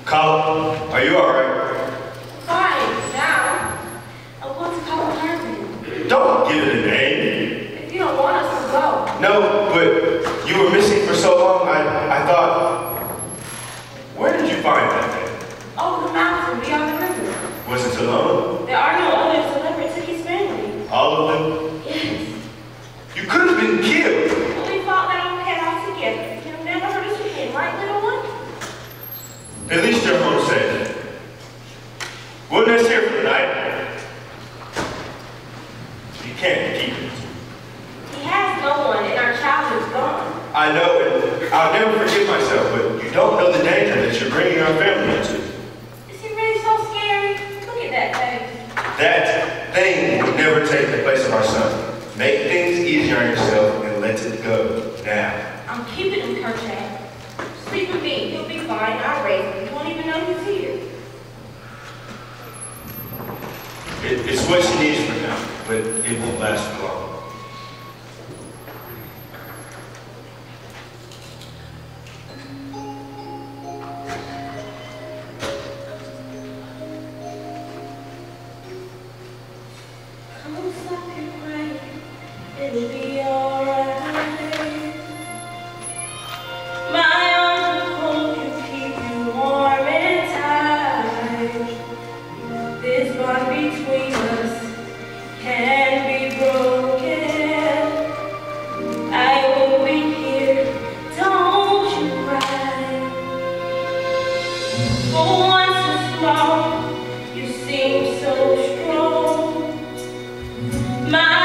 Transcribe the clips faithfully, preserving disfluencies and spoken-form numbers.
Colin, are you alright? Fine, now. I want to call Tarzan. Don't give it a name. If you don't want us to go. No, but you were missing for so long, I, I thought... Where did you find that thing? Over the mountain, beyond the river. Was it alone? There are no others delivered to his family. All of them? Yes. You could have been killed. But we fought that old head off together. You'll never hurt us again, right, little one? At least you're home safe. We'll nest here for the night. You can't keep it. He has no one, and our child is gone. I know it. I'll never forgive myself, but you don't know the danger that you're bringing our family into. Is he really so scary? Look at that thing. That thing would never take the place of our son. Make things easier on yourself and let it go now. I'm keeping him, Kerchak. Sleep with me. He'll be fine. I'll raise him. You won't even know he's here. It, it's what she needs for now, but it won't last for long. Come stop your crying. It'll be alright. My arms will hold you, keep you warm and tight. This bond between us can be broken. I will be here, don't you cry. For once so small, you seem so strong. My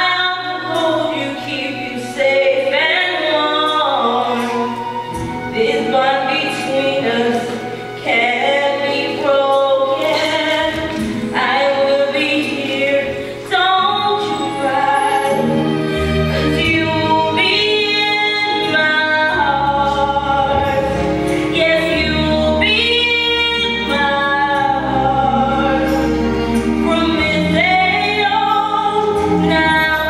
now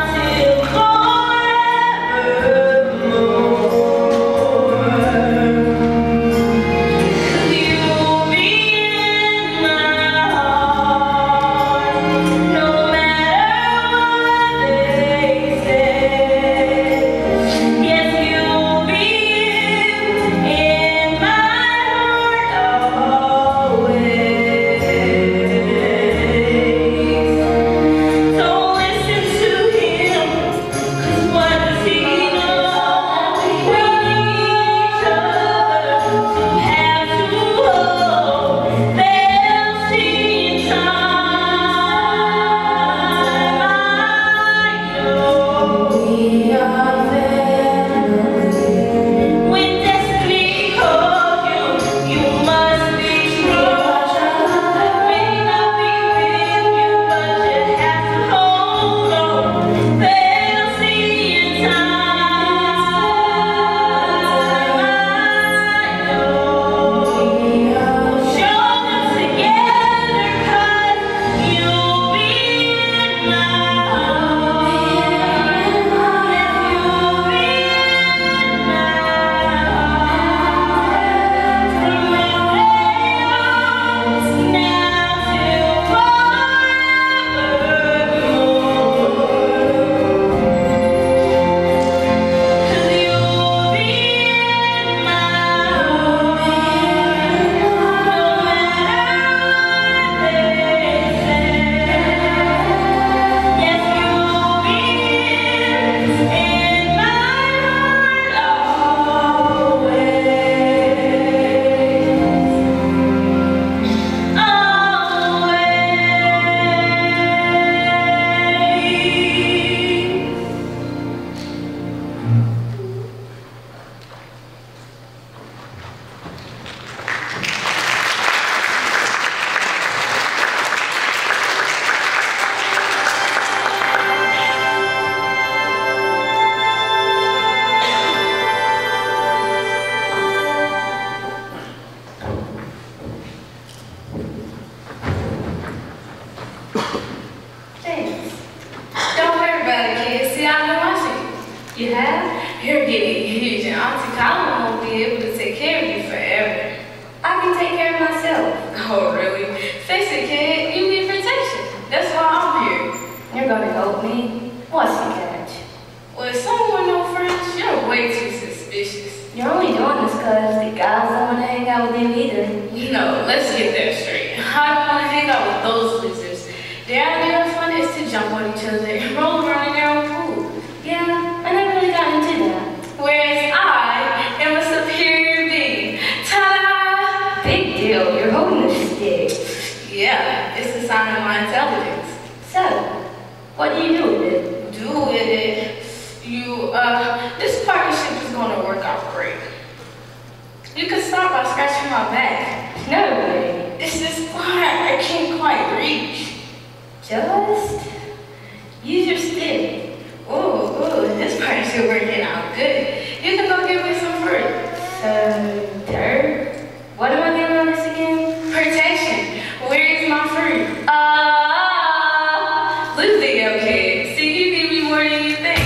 it, kid. You need protection. That's why I'm here. You're gonna help me? What's the catch? Well, if someone no friends, you're way too suspicious. You're only doing this because the guys don't want to hang out with you either. No, let's get that straight. I don't want to hang out with those losers. Their idea of fun is to jump on each other and roll around in their own pool. Yeah, I never really got into that. Whereas I am a superior being. Ta-da! Big deal, you're holding a stick. Yeah, it's a sign of my intelligence. So, what do you do with it? Do with it. You, uh, this partnership is going to work out great. You can start by scratching my back. No way. It's this part I can't quite reach. Just use your stick. Ooh, ooh, this partnership working out good. You can go give me some fruit. So, dirt? What am I getting on this again? Protection. Where is my fruit? Uh, Lose the yo kid. See, you give me more than you think.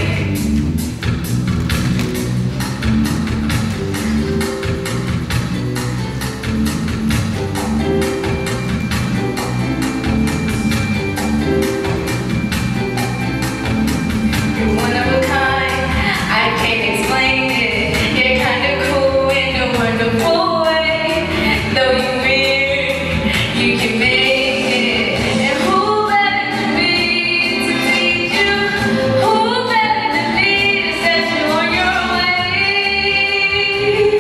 You're one of a kind. I can't explain it. You're kind of cool in a wonderful way. Though you're weird, you can make it. And who better than me to teach you? Who better than me to set you on your way?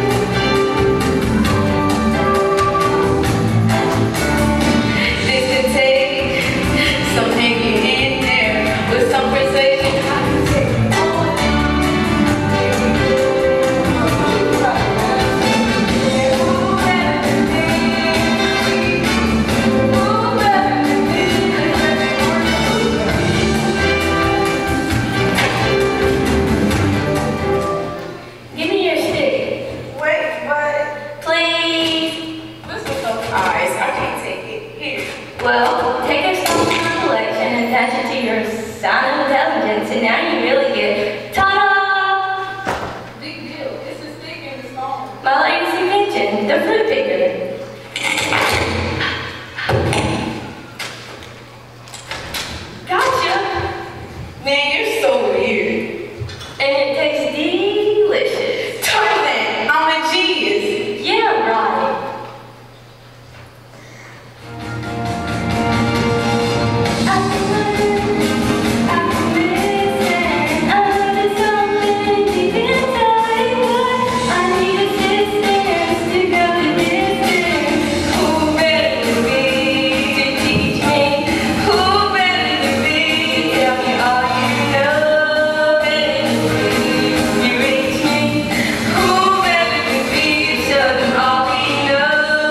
This could take some hanging in there with some persuasion. I can take it all down. Here we go. Who better than me? Who better than me to set you on your way? give me your stick. Wait, what? Please. This was so eyes. I can't take it. Here. Well, take yourself to my collection and attach it to your sign of intelligence, and now you really get ta-da! Big deal. It's a stick in the stone. My latest invention, the fruit picker. Gotcha! Man, you're so weird. And it tastes delicious. Tarzan, I'm a genius. Yeah, right. Who better than me to teach me? Who better than me? Tell me all you know. Better than me, you reach me. Who better than me? Show them all we know.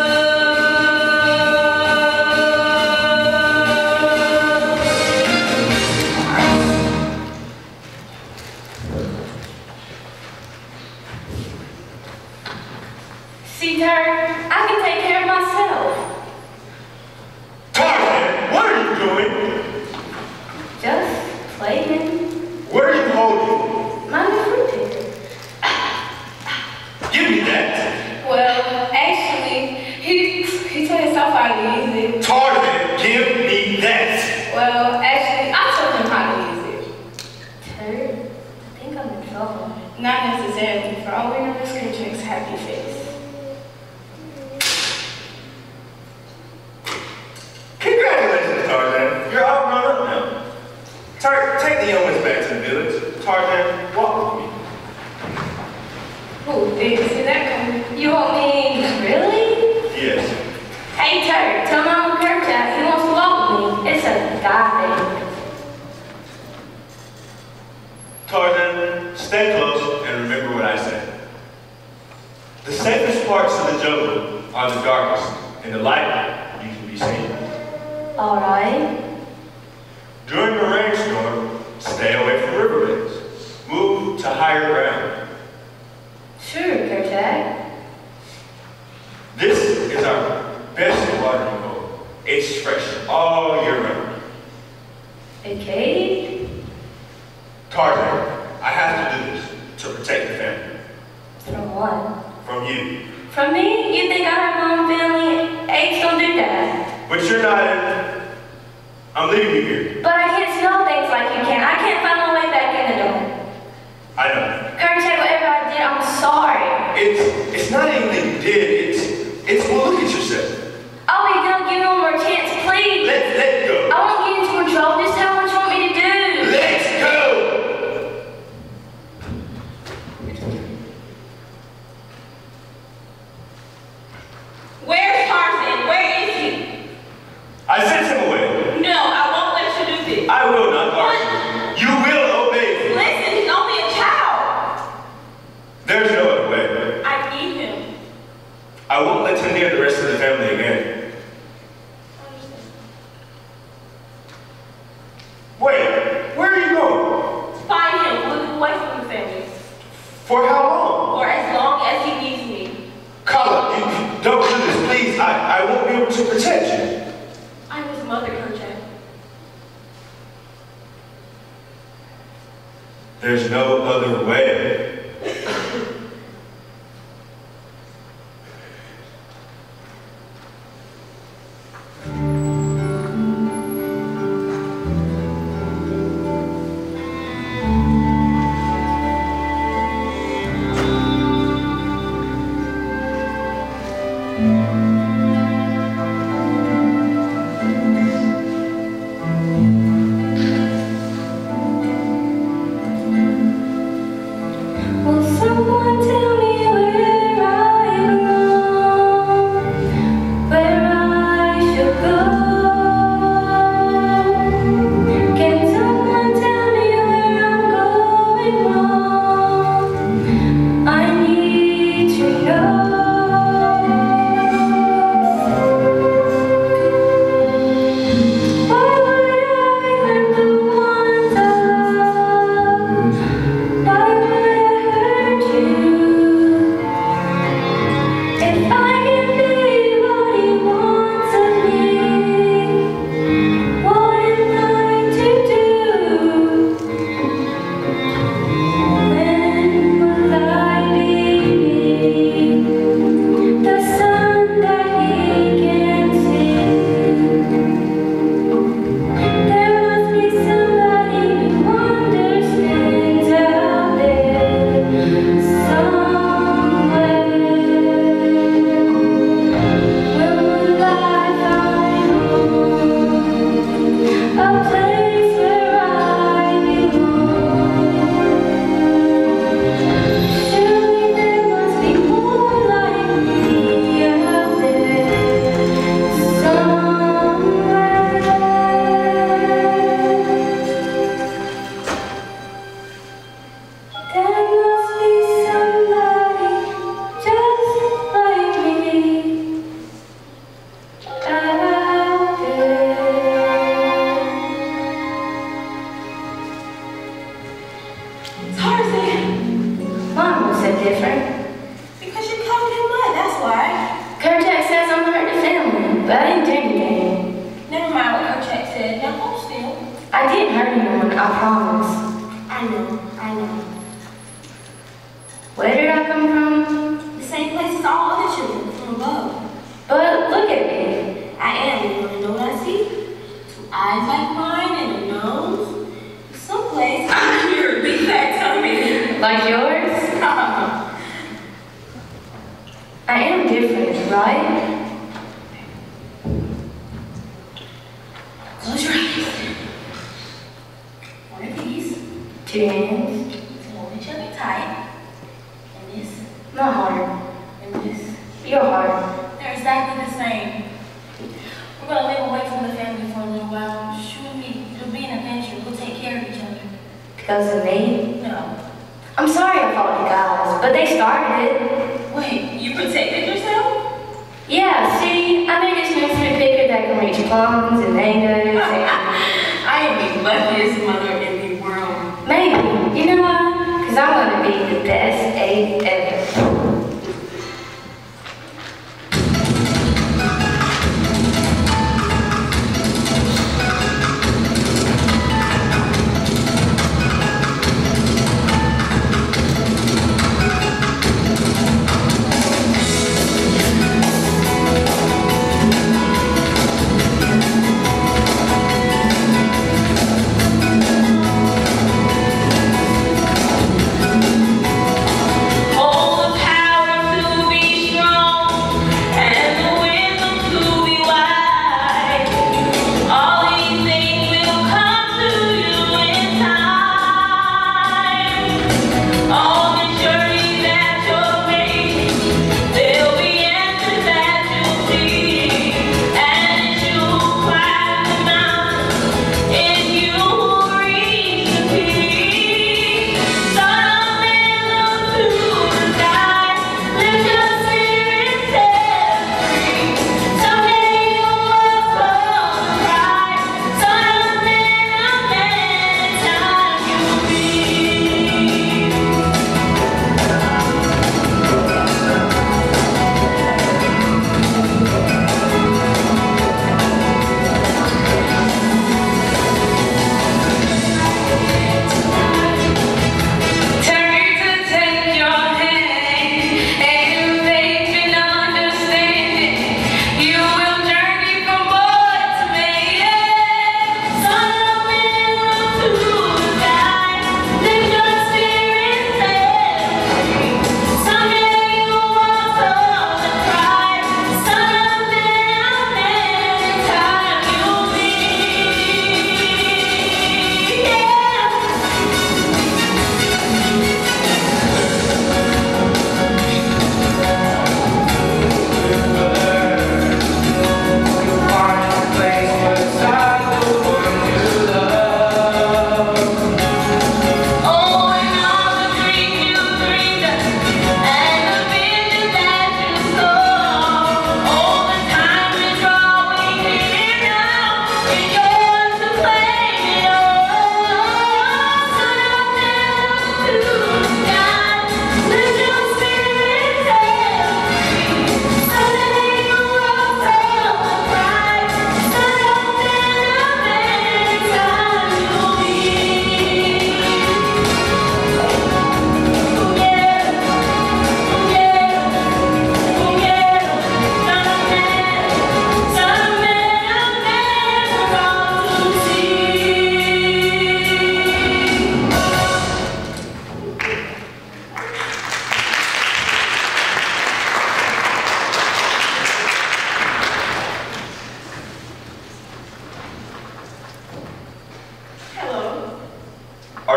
See, Turd, I can take care of myself. Tarzan, what are you doing? Just playing. What are you holding? My new fruit picker. Give me that. Well, actually, he he told himself how to use it. Tarzan, give me that. Well, actually, I told him how to use it. Turd, I think I'm in trouble. Not necessarily. For all we know, this creature's happy face. Congratulations, Tarzan. You're all grown up now. Tar take the young ones back to the village. Tarzan, walk with me. Oh, didn't see that coming. You want me, really? Yes. Hey, Turd, tell my Uncle Kerchak he wants to walk with me. It's a guy thing. Tarzan, stay close and remember what I said. The safest parts of the jungle are the darkest. In the light, you can be seen. All right. During a rainstorm, stay away from riverbeds. Move to higher ground. Sure, Kerchak. This is our best watering hole. It's fresh all year round. A cave? Tarzan, I have to do this to protect the family. From what? From you. From me? You think I have my own family? Apes don't do that. But you're leave you here. But I can't see all things like you can. I can't find my way back in the door. I know. Kerchak, whatever I did, I'm sorry. It's it's not anything you did. It's it's well, look at yourself. Oh, you're gonna give me one more chance, please. Let let go. I won't get into more trouble. Just tell me what you want me to do. Let's go. Where's Tarzan? Where is he? I sent him away. No, I won't let you do this. I will not, Tarzan. You will obey me. Listen, he's only a child. There's no other way. I need him. I won't let him near the rest of the family again. Wait, where are you going? Find him. We'll move away from the family. For how long? For as long as he needs me. Carla, you, you don't do this, please. I, I won't be able to protect you. I'm his mother, Kerchak. There's no other way.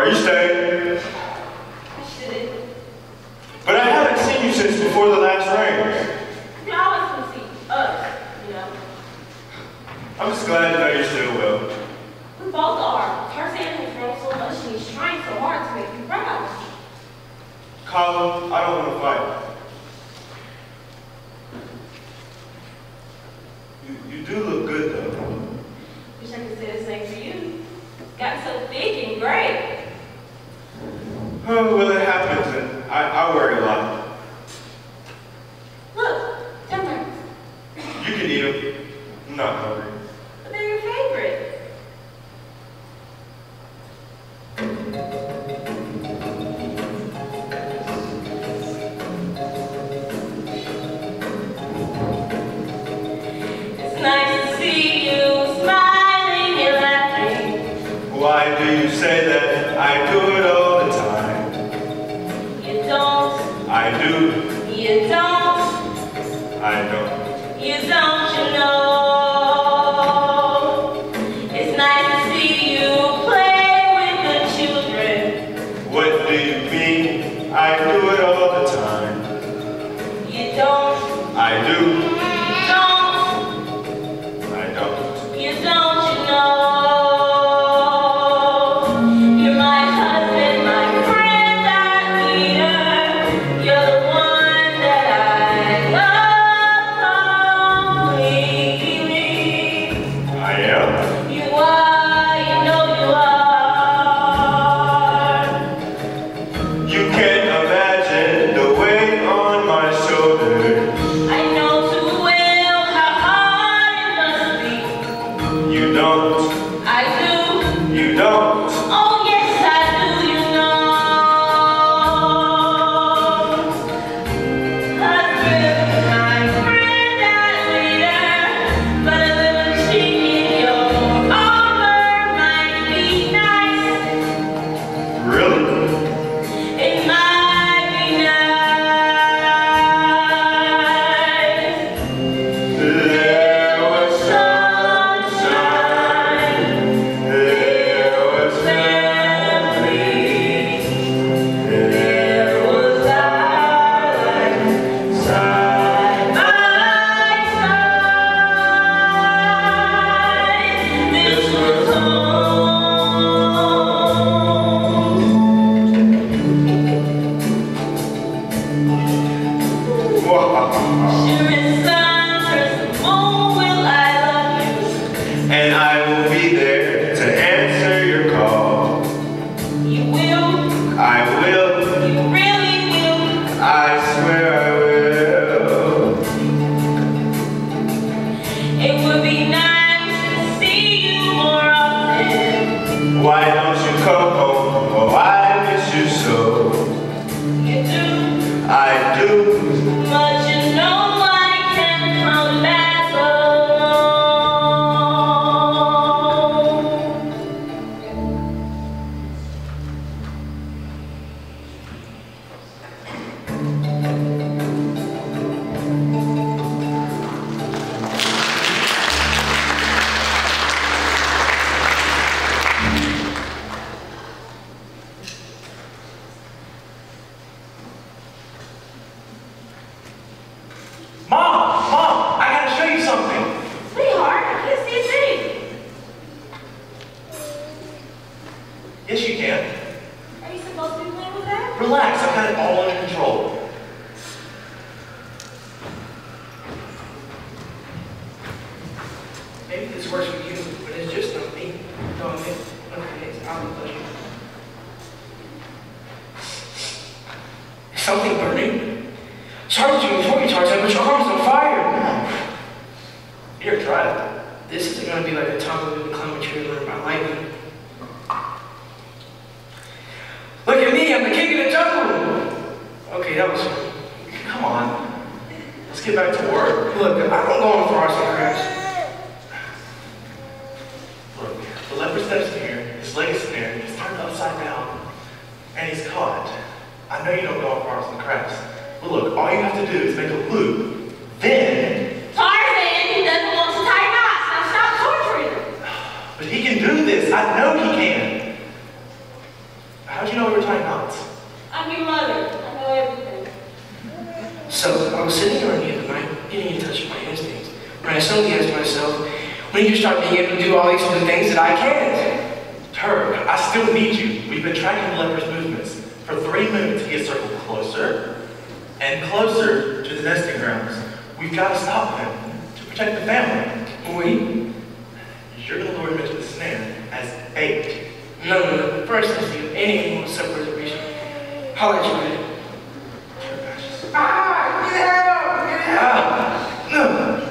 you staying? I shouldn't. But I haven't seen you since before the last rain. You always want to see us, you know. I'm just glad to know you're still well. We both are. Tarzan has grown so much and he's trying so hard to make you proud. Colin, I don't want to fight. You, you do look good, though. Wish I could say the same for you. Got so thick and great. Oh, well, it happens, and I, I worry a lot. Look, dumplings. You can eat them. I'm not hungry. But they're your favorite. It's nice to see you smiling and laughing. Why do you say that? I do it all the time. You don't. I do. You don't. I don't. You don't, you know. It's nice to see you play with the children. What do you mean? I do it all the time. You don't. I do. You don't. I don't. You don't, you know. You're my husband, my friend, our leader. You're the one that I love completely. I am. You are, you know you are. You can't imagine the weight on my shoulders. I know too well how hard it must be. You don't. I do. You don't. Oh yes, I do, you know. Husband, my friend, our leader. But a little cheek in your armor might be nice. Really? It might be nice. There was sunshine. There was family. There was life side by side. This was home. Wow. Sure as sun turns to moon, will I love you? And I will be there to answer your call. You will, I will. you really will. I swear I will. It would be nice to see you more often. Why don't you come home? Oh, I miss you so. You do, I do. but you know I can come back alone. Mom! Mom! I gotta show you something! Sweetheart, I can't see a thing. Yes, you can. Are you supposed to be playing with that? Relax, I've got it all under control. Maybe this works for you, but it's just not me. Don't admit. Okay, it's out of pleasure. Is something burning? Sorry to inform you, Tarzan, but your arm's on fire. Here, try it. This isn't going to be like the time when we climb a tree and learn about lightning. Look at me, I'm the king of the jungle. Okay, that was fun. Come on. Let's get back to work. Look, I don't go on for arts and crafts. Look, the leopard steps in here, his leg is snared, he's turned upside down, and he's caught. I know you don't go on for arts and crafts, but look, all you have to do is make a loop. Then, Tarzan, he doesn't want to tie knots. Now stop torturing him. but he can do this. I know he can. I suddenly asked myself, when did you start being able to do all these new things that I can't? Turk, I still need you. We've been tracking the leper's movements. For three minutes, he has circled closer and closer to the nesting grounds. We've got to stop him to protect the family. Wait. You're going to lure him into the snare as bait. No, no, no. First, let's do any more self-preservation. I'll let you in. Ah! Get out! Get out! No!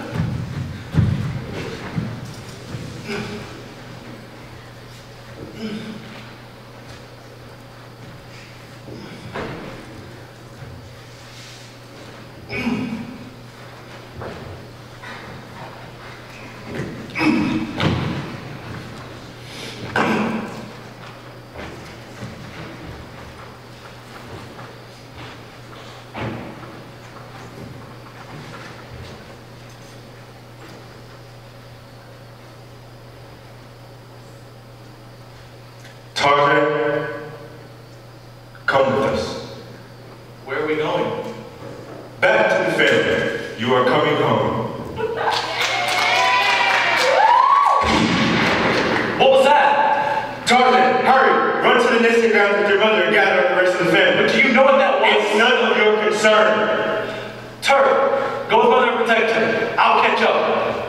Tarzan, come with us. Where are we going? Back to the family. You are coming home. What was that? Tarzan, hurry! Run to the nesting grounds with your mother and gather up the rest of the family. But do you know what that was? It's none of your concern. Turk, go with mother and protect him. I'll catch up.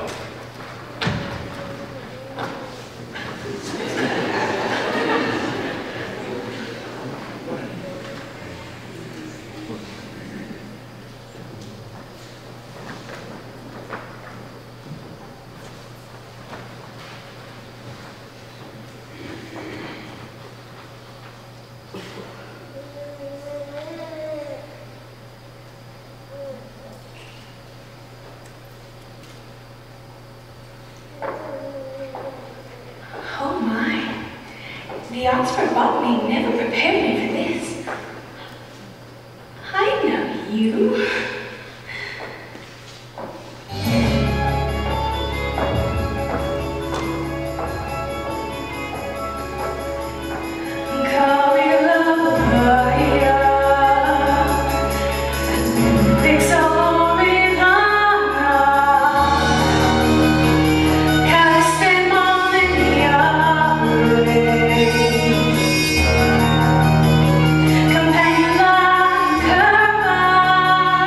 Oh my. The Oxford botany never prepared me for this. I know you. Call me lover, Companion like her.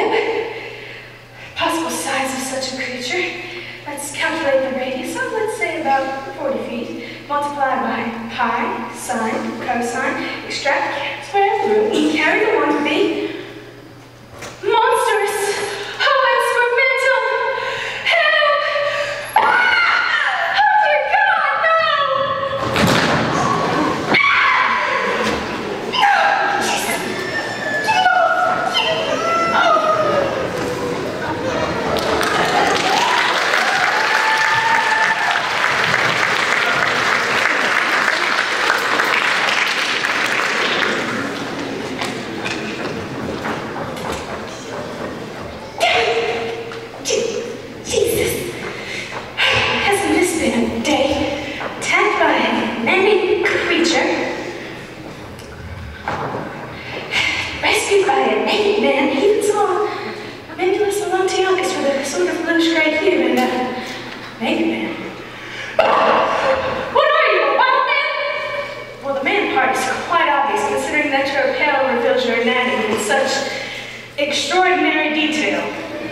web. Possible size of such a creature. Let's calculate the radius of, let's say, about forty feet. Multiply by pi, sine, cosine, extract, square root, carry the one to be monstrous. Oh, experimental. Help! Ah! Oh dear God, no! No! Jesus! Get off! Get off! Jesus, hasn't this been a day? Attacked by a manic creature, rescued by a naked man, he even saw a nebulous Alontiacus with a sort of bluish-gray hue and a naked man. What are you, a wild man? Well, the man part is quite obvious, considering that your apparel reveals your anatomy in such extraordinary detail.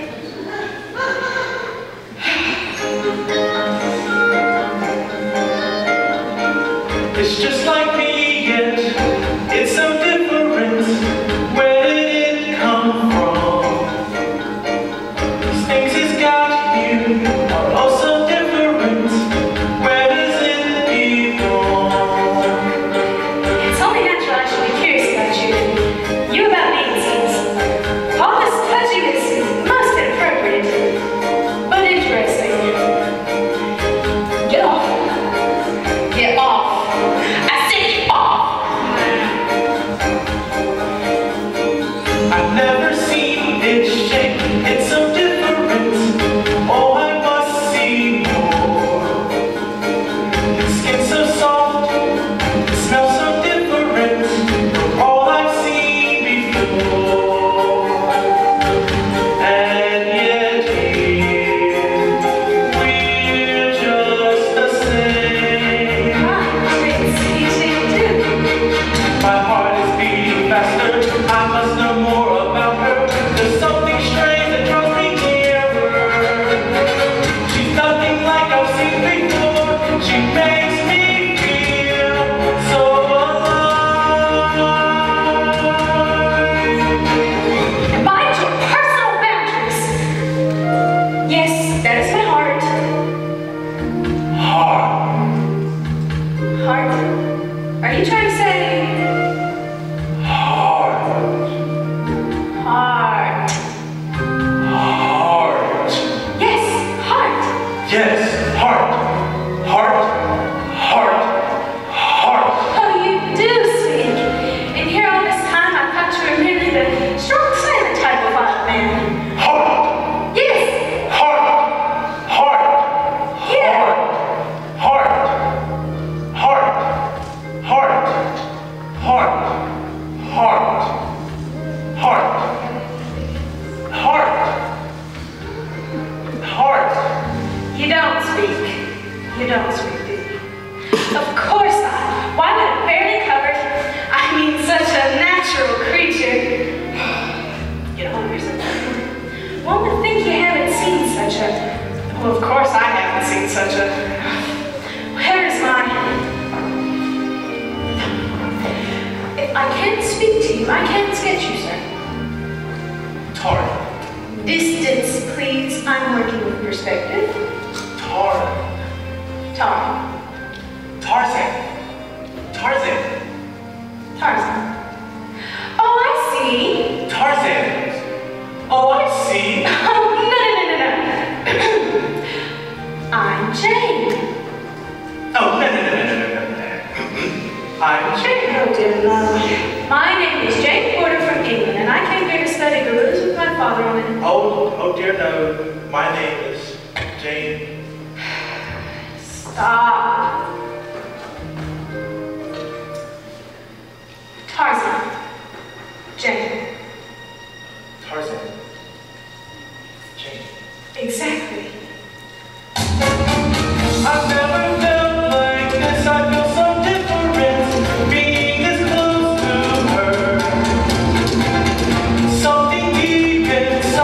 It's just like me, yet it's so different. Where did it come from? These things it's got you are also different. Where does it belong? It's only natural I should be curious about you. You about me, it seems. All this touching is most inappropriate, but interesting. Get off. Get off. I said get off. I've never seen it shake. It's so different. Oh, I must see more. Its skin so soft. It smells so different from all I've seen before. And yet here we're just the same. Ah, it's easy to do. My heart is beating faster. I must know more about her. There's something strange that draws me nearer. She's nothing like I've seen before. She makes me feel so alive. Mind your personal boundaries. Yes, that is my heart. Heart. Heart. Are you trying to say Heart. heart? Heart. Yes, heart. Yes, heart. Heart. Heart. Heart. Oh, you do speak. And here all this time I thought you were merely the strong silent type of wild man. Heart. Yes, Heart. Heart. yeah. Heart. Heart. Heart. Heart. Heart. Heart. Heart. Heart. You don't speak. You don't speak, do you? Of course not. Why would a barely covered, I mean such a natural creature, get hold of yourself? One would think you haven't seen such a, well, of course I haven't seen such a, where is my, if I can't speak to you, I can't sketch you, sir. Tar. Distance, please. I'm working with perspective. Tar. Tar. Tarzan. Tarzan. Tarzan. Oh, I see. Tarzan. Oh, I see. Oh, no, no, no, no, no. I'm Jane. Oh, no, no, no, no, no, no, no. I'm Jane. Oh, dear no. My name is Jane Porter from England, and I came here to study gorillas with my father on it. Oh, oh dear no. My name is Jane. Stop. Tarzan. Jane. Tarzan. Jane. Exactly. I've never felt like this. I feel so different being this close to her. Something deep inside.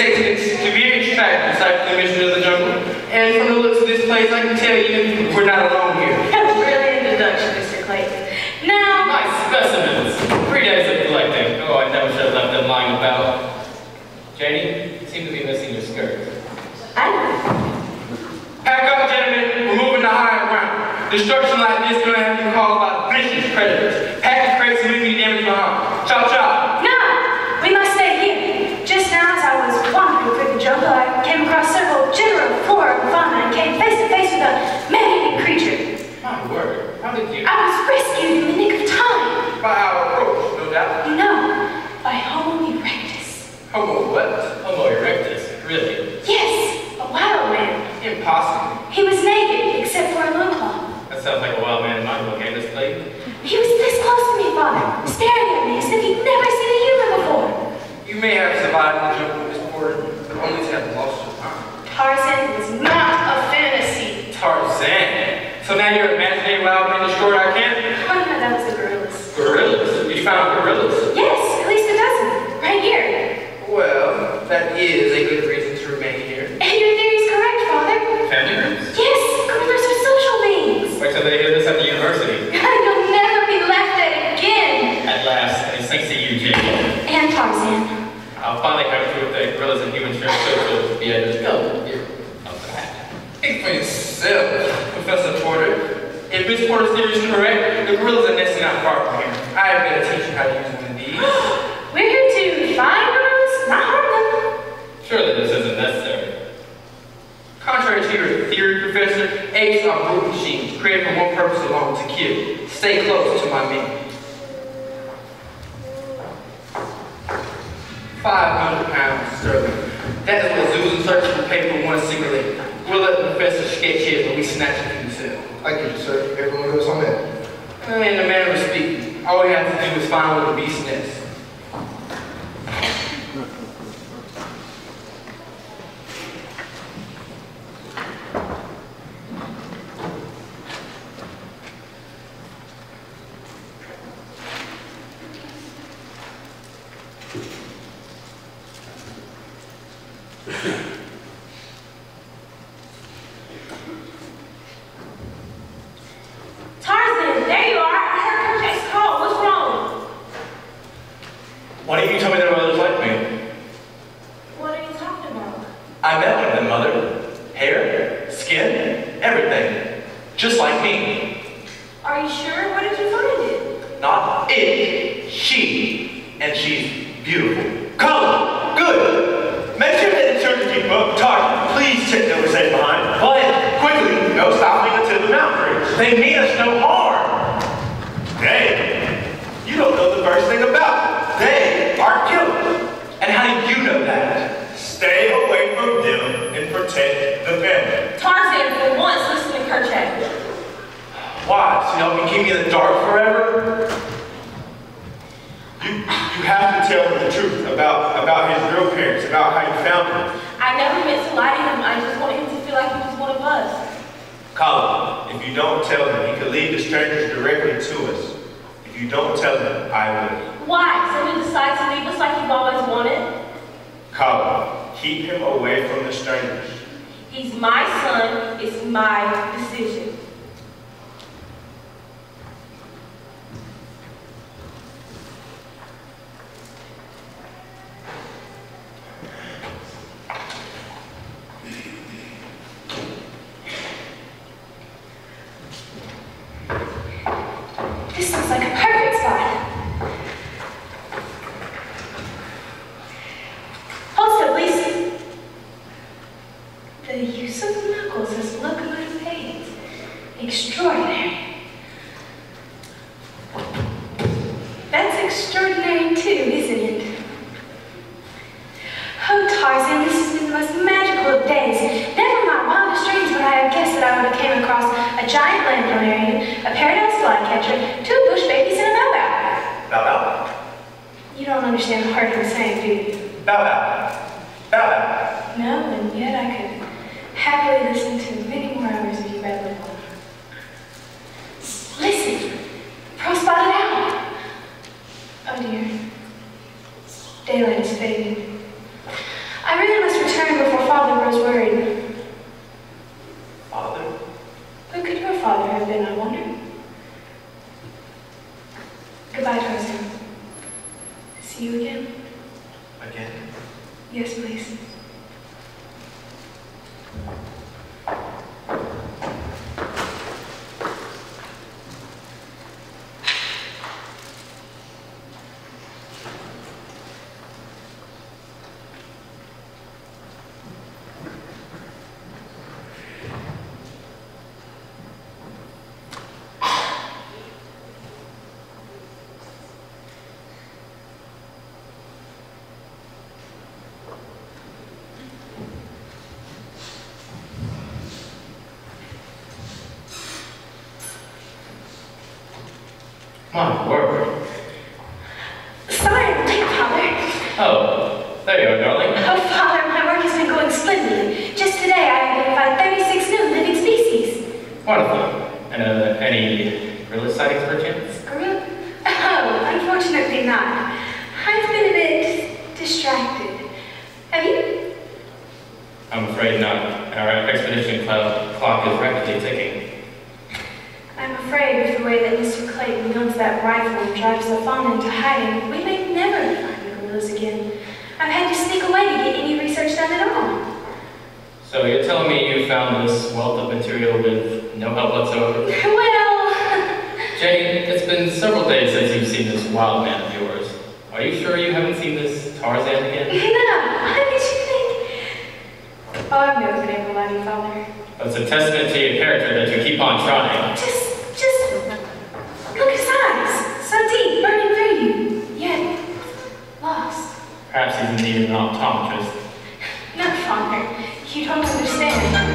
takes an experience track besides the mission of the jungle. And from the looks of this place, I can tell you, we're not alone here. Brilliant introduction, Mister Clayton. Now, Nice specimens. Three days of collecting. Oh, I never should have left them lying about. Janie, you seem to be missing your skirt. I know. Pack up, gentlemen. We're moving to higher ground. Destruction like this gonna have to be caused by vicious predators. Pack the crates and leave any damage behind. Chop chop. No, we must stay here. Just now, as I was wandering through the jungle, I came across several general flora and fauna and came face to face with a man-eating creature. My word. How did you? I was rescued in the nick of time. By our approach, no doubt. No, by Homo erectus. Homo what? Homo erectus. Really? Yes, a wild man. Impossible. He was naked, except for a loincloth. That sounds like a wild man in my book, ain't it, Clayton? He was this close to me, Father, staring at me as if he'd never seen a human before. You may have survived in the jungle, Miss Porter, but only to have lost your mind. Tarzan was not a fantasy. Tarzan. So now your imaginary wild man destroyed our camp? Oh no, that was the gorillas. Gorillas? You found gorillas? Yes, at least a dozen, right here. Well, that is a good reason to remain here. And your theory's correct, Father. Family groups? Yes, gorillas are social beings. Wait till they hear this at the university. You'll never be laughed at again. At last, and thanks to you, Janie. And Tarzan. I'll finally come through with the gorillas and human shared social be able to go here. Of that. Think for yourself, Professor Porter. If Miss Porter's theory is correct, the gorillas are nesting not far from here. I have been to teach you how to use one of these. We're here to find gorillas, not harm them. Surely this isn't necessary. Contrary to your theory, Professor, apes are brute machines created for one purpose alone, to kill. Stay close to my men. five hundred pounds sterling. That is what zoos and searchers will pay for one cigarette. We'll let the professor sketch his when we snatch it from the cell. I get you, sir. Everyone goes on that. In the manner of speaking, all we have to do is find where the beast nests. Tarzan, there you are. I heard Kerchak's call. What's wrong? Why didn't you tell me there were others like me? What are you talking about? I met one of them, Mother. Hair, skin, everything. Just like me. Are you sure? Where did you find it? Not it, she. And she's beautiful. Color, good. Make sure that the children keep up. Tarzan, please check that we're safe behind. But quickly, no stopping until the mountain bridge. They mean us no harm. They, you don't know the first thing about them. They are killers. And how do you know that? Stay away from them and protect the family. Tarzan, for once, listen to Kerchak. Why? So y'all can keep me in the dark forever? You, you have to tell them the truth about, about his real parents, about how you found him. I never meant to lie to him. I just wanted him to feel like he was one of us. Colin, if you don't tell him, he could lead the strangers directly to us. If you don't tell him, I will. Why? So he decides to leave us like you've always wanted? Colin, keep him away from the strangers. He's my son. It's my decision. This looks like a perfect spot. Hold still, please. The use of knuckles has looked my fate. Extraordinary. That's extraordinary too, isn't it? Oh, Tarzan, this has been the most magical of days. Never in my wildest dreams would I have guessed that I would have came across a giant land planarian, a paradise flycatcher, two bush babies, and a bow bow. Bow bow. You don't understand the word I'm saying, do you? Bow bow. Bow bow. No, and yet I could happily listen to many more hours of you babbling on. Listen, Pro spotted owl. Oh dear. Daylight is fading. I really My word. Sorry I'm late, Father. Oh, there you are, darling. Oh, Father, my work has been going splendidly. Just today I identified thirty-six new living species. Wonderful. And uh, any gorilla sightings perchance? Gorilla? Oh, unfortunately not. I've been a bit distracted. Have you? I'm afraid not. Our expedition clock, clock is rapidly ticking. I'm afraid with the way that Mister Clayton wields that rifle and drives the fawn into hiding, we may never find the gorillas again. I've had to sneak away to get any research done at all. So you're telling me you found this wealth of material with no help whatsoever? Well... Jane, it's been several days since you've seen this wild man of yours. Are you sure you haven't seen this Tarzan again? No, how did you think? Oh, I've never been able to lie to you, Father. That's a testament to your character that you keep on trying. Just, just look at his eyes. So deep, burning through you. Yet, lost. Perhaps he's in need of an optometrist. No, Father. You don't understand.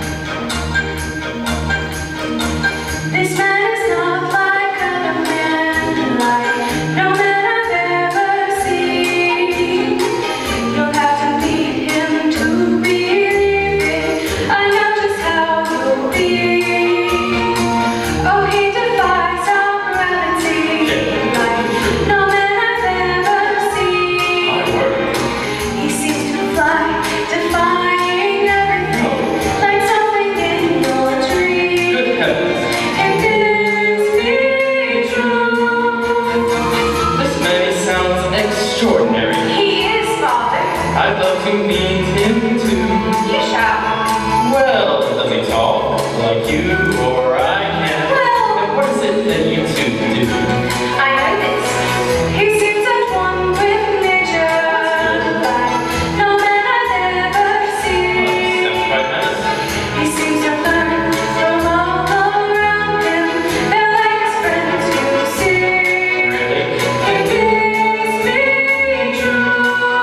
This man is not like other men, like no man I've ever seen. You'll have to meet him to believe it. I know just how you'll be. Oh, he defies our gravity, like no man I've ever seen. My word. He seems to fly, defying everything, like something in your dream. Good heavens. And this be true? This man sounds extraordinary. He is, Father. I'd love to meet him too. You shall. Well, does he talk like you or I can? Well- And what is it that you two do? I know this. He seems at one with nature, like no man I've ever Sounds seen. quite nice. He seems to learn from all around him. They're like his friends, you see. Really? Can this be true?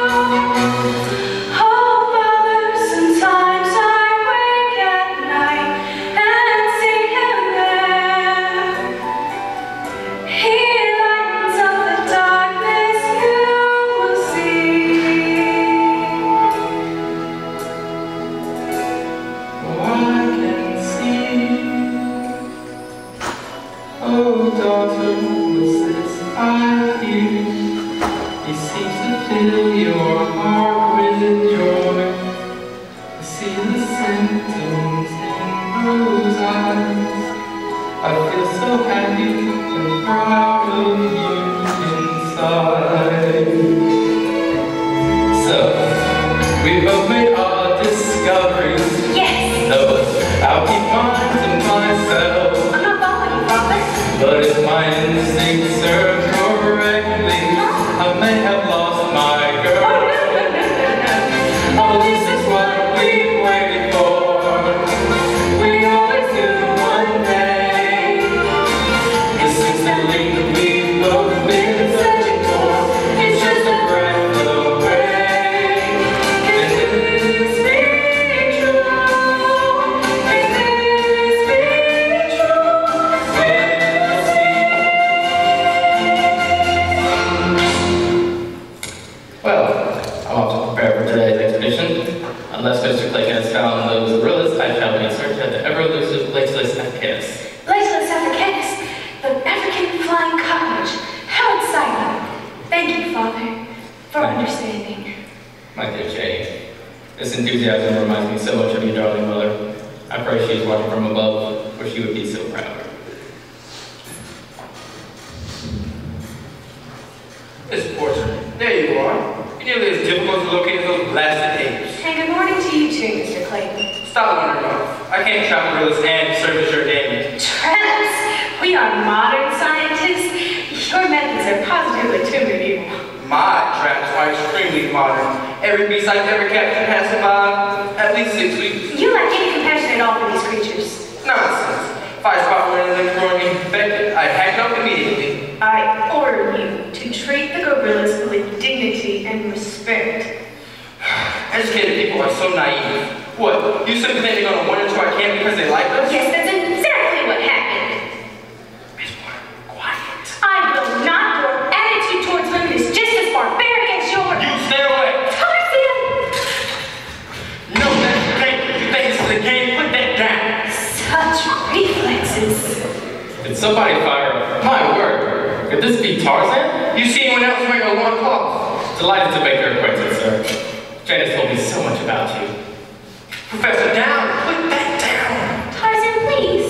Oh, Father, sometimes I wake at night and see him there. He lightens up the darkness, you will see. Oh, I can see. Oh, daughter, what's this I hear? He seems to fill your heart with joy. I see the symptoms in those eyes. I feel so happy and proud of you inside. So, we both made our discoveries. Yes, Though I'll keep mine to myself. I'm not following you, Father. But if my instincts serve correctly, I may have lost my girl. Oh, no, no, no, no, no. Oh, this is what we waited for. We always knew one day. This is the link we've both been searching for. It's just a breath away. Can this be true? Can this be true? We'll see. Well, I'm off to prepare for today's expedition. Unless Mister Clayton has found those gorillas, I shall be in search of the ever-elusive Lateless Africanus. Lateless Africanus, the African flying cockroach. How exciting. Thank you, Father, for understanding. My dear Jane, this enthusiasm reminds me so much of your darling mother. I pray she is watching from above, where she would be so proud. Miss Porter, there you are. You're nearly as difficult to locate as those blasted apes. And good morning to you too, Mister Clayton. Stop wandering off. I can't trap gorillas and service your damage. Traps! We are modern scientists. Your methods are positively too medieval. My traps are extremely modern. Every beast I've ever captured has survived at least six weeks. You lack any compassion at all for these creatures. Nonsense. If I spot one of them growing infected, I hack up immediately. I order you to treat the gorillas with dignity and respect. Educated people are so naive. What? You simply think they're gonna wander to our camp because they like us? Yes, that's exactly what happened. Miss Porter, quiet. I will this? Did somebody fire up? My word, could this be Tarzan? You see anyone else wearing a long cloth? Delighted to make your acquaintance, sir. Janice told me so much about you. Professor, down! Put that down! Tarzan, please.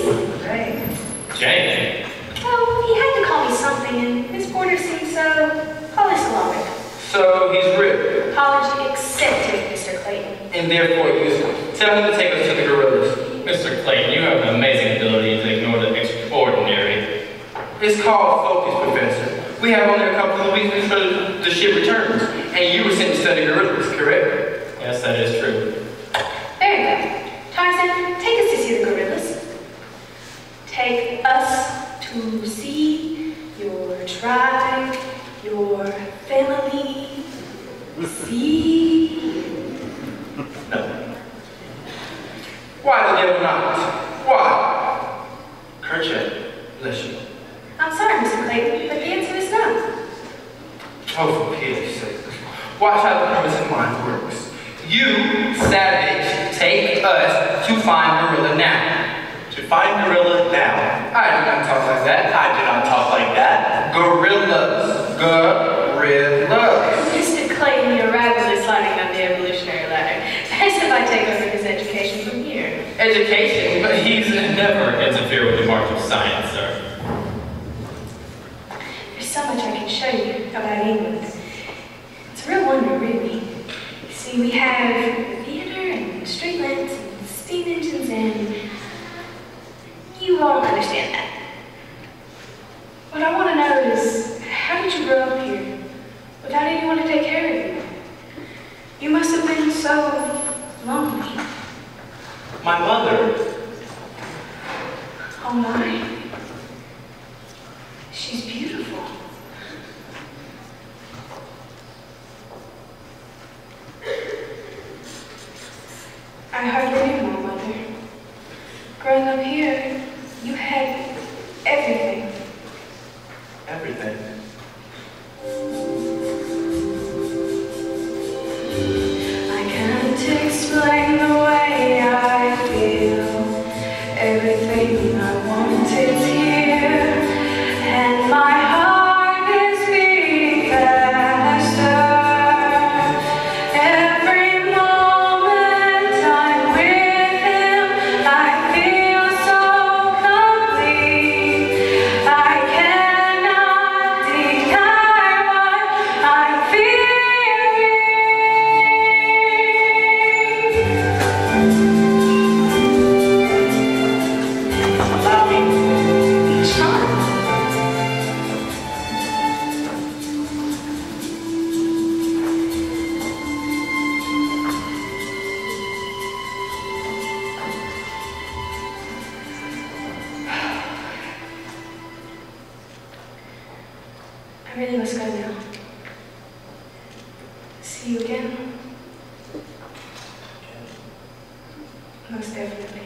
Jane? Well, he had to call me something, and his order seemed so polysyllabic. So he's real. Apology accepted, Mister Clayton. And therefore useful. Tell him to take us to the gorillas. Mister Clayton, you have an amazing ability to ignore the extraordinary. It's called focus, Professor. We have only a couple of weeks before the ship returns, and you were sent to study gorillas, correct? Yes, that is true. Very good. Tarzan, take us to see the gorillas. Take us to see your tribe, your family. See? No. Why the devil not? Why? Kerchak, bless you. I'm sorry, Mister Clayton, but the answer is no. Oh, for pity's sake. Watch how the premise of mind works. You, savage, take us to find gorilla now. To find gorilla now. I do not talk like that. I do not talk like that. Gorillas. Gorillas. Mister Clayton, your rival is sliding down the evolutionary ladder. Best if I take over his education from here. Education, but he's never interfere with the march of science, sir. There's so much I can show you about England. It's a real wonder, really. You see, we have the theater and street lamps and steam engines, and you won't understand that. What I want to know is, how did you grow up here without anyone to take care of you? You must have been so lonely. My mother. Oh my. She's beautiful. I hardly knew my mother. Growing up here, you had everything. Everything. I can't explain the way I feel. Everything I want is here, and my heart is beating faster. Every moment I'm with him, I feel so complete. I cannot deny what I'm feeling. Allow me. Sure. I really must go now. See you again? Most definitely.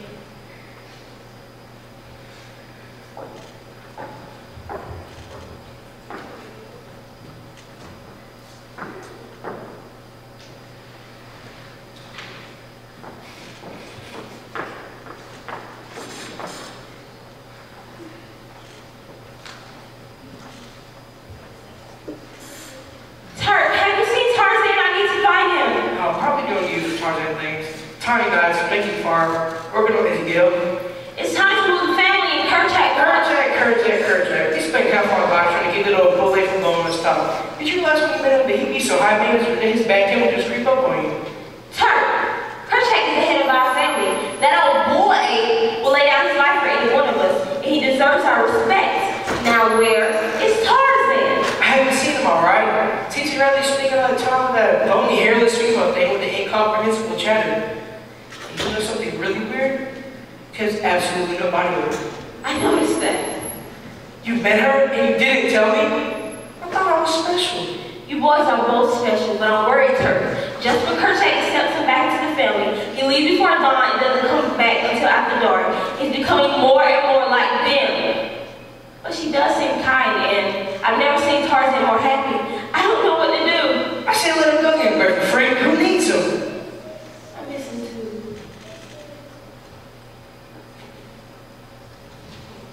Tar- have you seen Tarzan? I need to find him. Oh, probably don't use Tarzan things. Tiny guys, making farm, working on his gill. It's time to move the family in Kerchak. Kerchak, Kerchak, Kerchak. We spent half our lives trying to get little bully from going to stop. Did you realize when you met him that he'd be so high maintenance that his back end would just creep up on you? Turk, Kerchak is the head of our family. That old boy will lay down his life for any one of us, and he deserves our respect. Now where is Tarzan? I haven't seen him all right. Teaching Riley speaking all the time with that bony, hairless female thing with the incomprehensible chatter. You know something really weird? Because absolutely nobody would. I noticed that. You met her and you didn't tell me? I thought I was special. You boys are both special, but I'm worried, Turk. Just when Kerchak accepts him back into the family, he leaves before dawn and doesn't come back until after dark. He's becoming more and more like them. But she does seem kind, and I've never seen Tarzan more happy. I don't know what to do. I said let him go get Bertha Frank. Who needs him? I miss him too.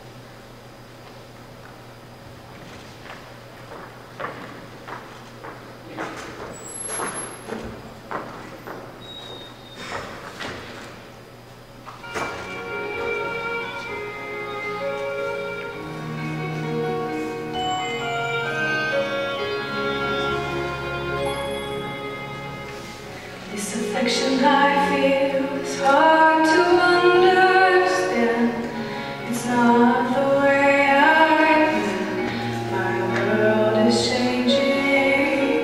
affection I feel is hard to understand. It's not the way I feel. My world is changing.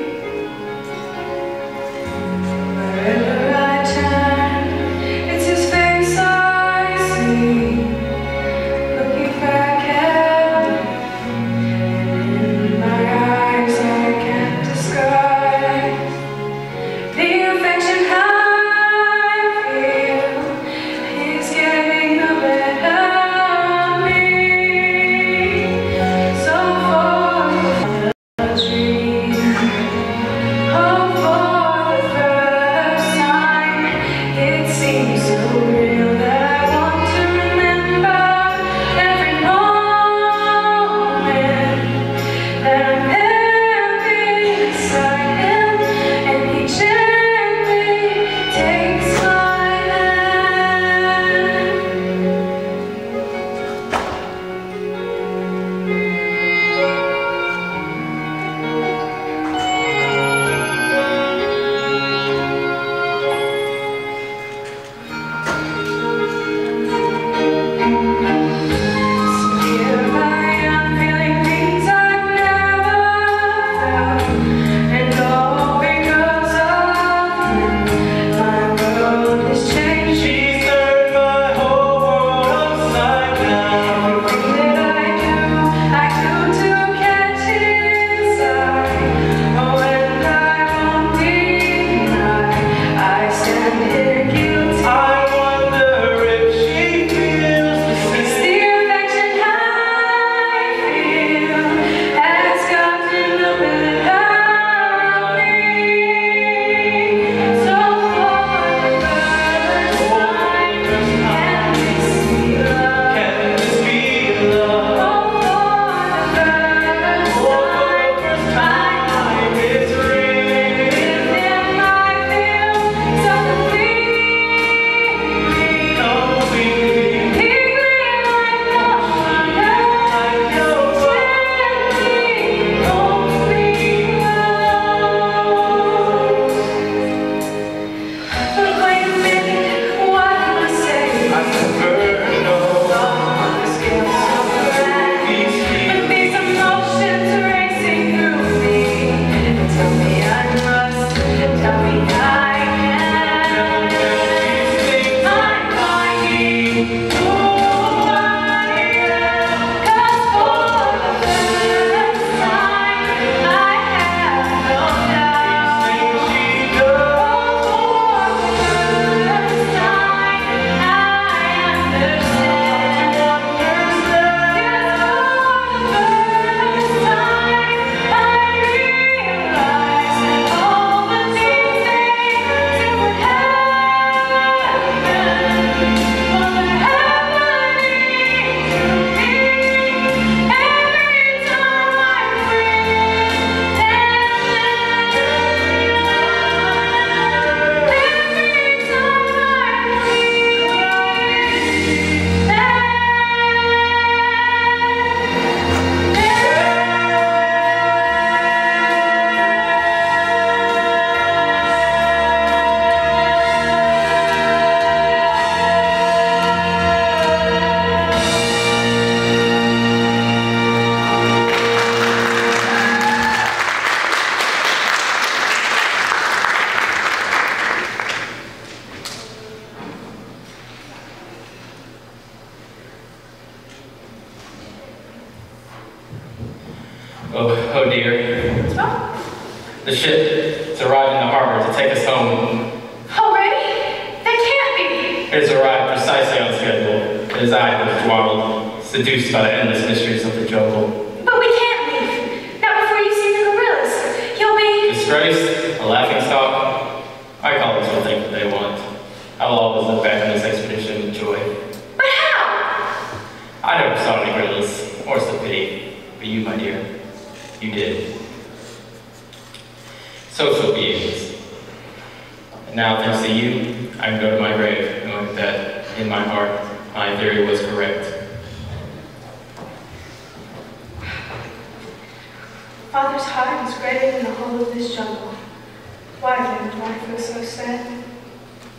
Wherever I turn, it's his face I see, looking back at me. And in my eyes I can't disguise the affection I feel. He's getting the better of me. So for the dream, oh, for the first time, it seems so real that I want to remember every moment that I'm there beside him, and he gently takes my hand. Here I am feeling things I've never felt, and all because of him. My world is changing. She turned my whole world upside down. Everything that I do, I do to catch his eye. Oh, and I won't deny, I stand here guilty. I wonder if she feels the It's same. the affection I feel has gotten the better of me. So for the first time, can this be love? Can this be love? Oh, for the first time, It's real. with him I feel so completely, Completely. deeply like no one else. Gently holds me close. But wait a minute, what am I saying? I never know. This feels so grand. But these emotions racing through me. Tell me I must, tell me I can. I'm finding who I am. 'Cause for the first time, I have no doubt. Oh, for the first time, I understand. Yes, for the first time, I realize that all the things they said would happen, well, they're happening to me. Every time I'm with them, every time I'm Oh, oh dear. The ship has arrived in the harbor to take us home. Already? That can't be. It has arrived precisely on schedule. It is I who has dawdled, seduced by the endless mysteries of the jungle. But we can't leave. Not before you see the gorillas. You'll be... Disgraced, a laughing stock. My colleagues will think what they want. I will always look back on this expedition with joy. But how? I never saw any gorillas, or the pity, but you, my dear, you did. Social beings. And now, thanks to you, I can go to my grave knowing that, in my heart, my theory was correct. Father's heart is greater than the whole of this jungle. Why then do I feel so sad?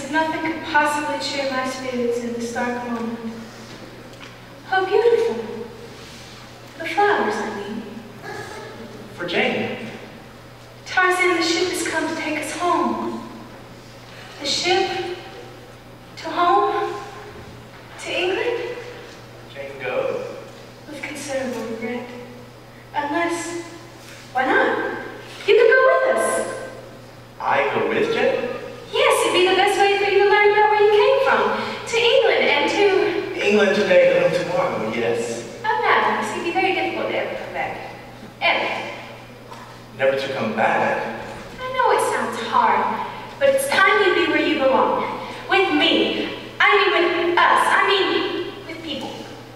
as nothing could possibly cheer my spirits in this dark moment. How beautiful. The flowers, I mean. For Jane. Tarzan, the ship has come to take us home. The ship? To home? To England? Jane goes. With considerable regret. Unless, why not? You could go with us. I go with Jane? Yes, it'd be the best way for you to learn about where you came from. To England and to... England today, home tomorrow, yes. Oh no, it'd be very difficult to ever come back. Ever. Never to come back. I know it sounds hard, but it's time you be where you belong. With me. I mean with us. I mean with people.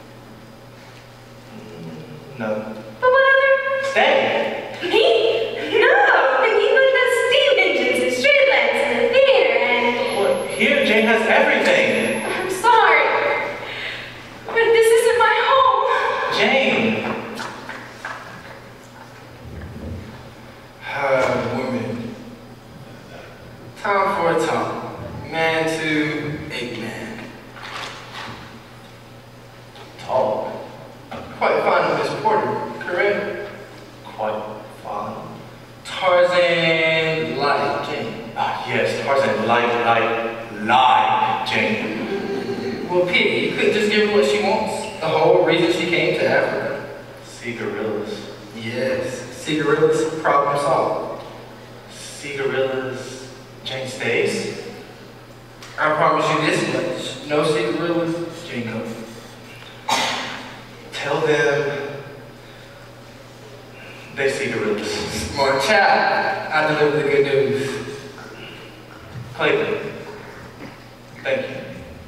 No. But what other? Stay. Me? No! England has steam engines and street lamps and a theater and... Well, here Jane has everything. I'm sorry, but this isn't my home. Jane. Uh, woman. Time for a talk. Man to a man. Talk. Quite fond of Miss Porter, correct? Quite fond. Tarzan like Jane. Ah, yes, Tarzan like, like, like Jane. Well, Pete, you couldn't just give her what she wants. The whole reason she came to Africa. See gorillas. Yes, see gorillas, problem solved. See gorillas. Jane stays. I promise you this much. No see gorillas, Jane goes. Tell them they see gorillas. Smart child, I deliver the good news. Clayton, thank you.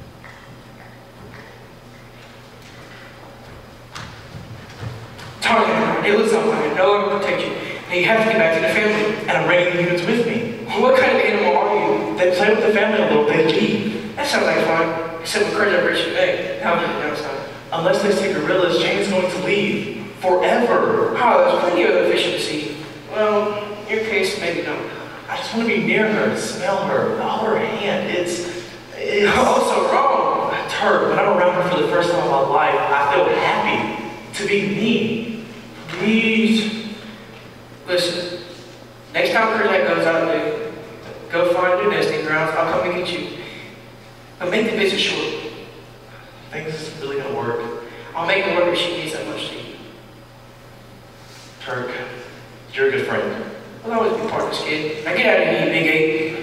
Tarzan, it looks like I had no one to protect you. Now you have to get back to the family. And I'm bringing the humans with me. What kind of animal are you? They play with the family a little, they leave. That sounds like fun. Except with crazy rich egg. How about the downside? Unless they see gorillas, Jane is going to leave. Forever. Oh, there's plenty of other fish to see. Well, in your case, maybe not. I just want to be near her, to smell her, hold her hand. It's, it's Oh, so wrong. Turk, when I'm around her for the first time in my life, I feel happy to be me. Please. Listen, next time Krillak goes out there, go find your nesting grounds. I'll come and get you. But make the visit short. Think this is really gonna work? I'll make it work if she needs that much to eat. Turk, you're a good friend. I'll always be part of this kid. Now get out of here, you big ape.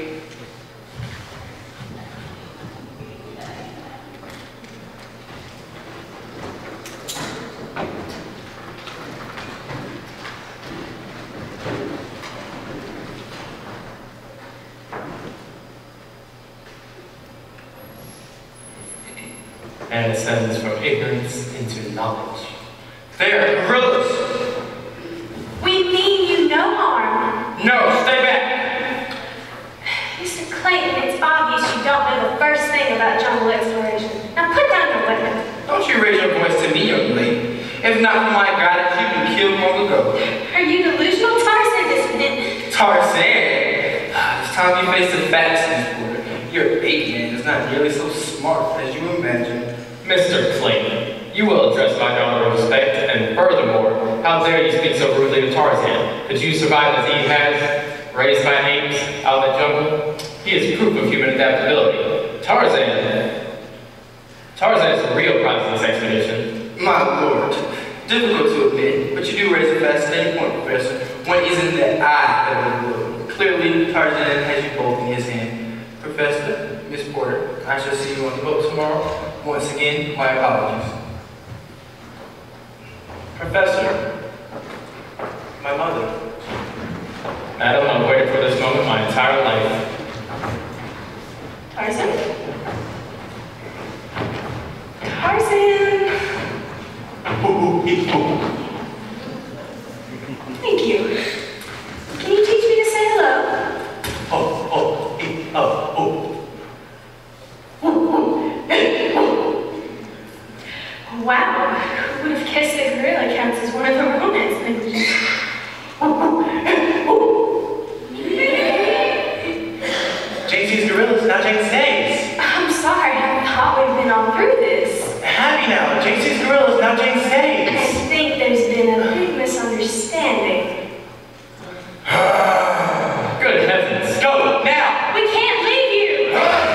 And ascends from ignorance into knowledge. There, gorillas. We mean you no harm. No, stay back. Mister Clayton, it's obvious you don't know the first thing about jungle exploration. Now put down your weapon. Don't you raise your voice to me, young lady. If not for my guidance, you'd been killed long ago. Are you delusional? Tarzan isn't it? Tarzan! It's time you face the facts, Miss Porter. Your ape man is not nearly so smart as you imagine. Mister Clayton, you will address my daughter with respect, and furthermore, how dare you speak so rudely to Tarzan? Could you survive as he has, raised by apes out in the jungle? He is proof of human adaptability. Tarzan, Tarzan is the real prize of this expedition. My lord, difficult to admit, but you do raise a fascinating point, Professor. One isn't that I ever will. Clearly, Tarzan has you both in his hand. Professor, Miss Porter, I shall see you on the boat tomorrow. Once again, my apologies. Professor, my mother. Madam, I've waited for this moment my entire life. Tarzan? Tarzan! Thank you. Can you teach me to say hello? Oh, oh, eh, oh, oh. sees gorillas, now Jane stays. I'm sorry, I thought we'd been all through this. Happy now. Jane sees gorillas, now Jane I stays. think there's been a big misunderstanding. Good heavens. Go, now! We can't leave you!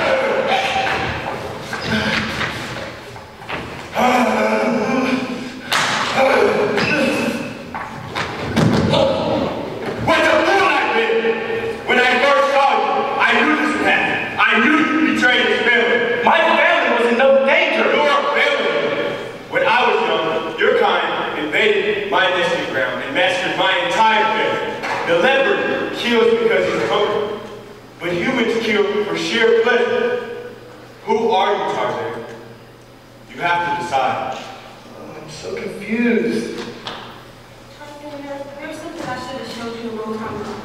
What the fool I've been! When I first saw you, I knew this would happen. I knew you betrayed this family. My family was in no danger. Your family! When I was young, your kind invaded my nesting ground and massacred my entire family. The leopard kills because he's hungry, but humans kill for sheer pleasure. Who are you, Tarzan? You have to decide. Oh, I'm so confused. There's something I should have showed you a long time ago.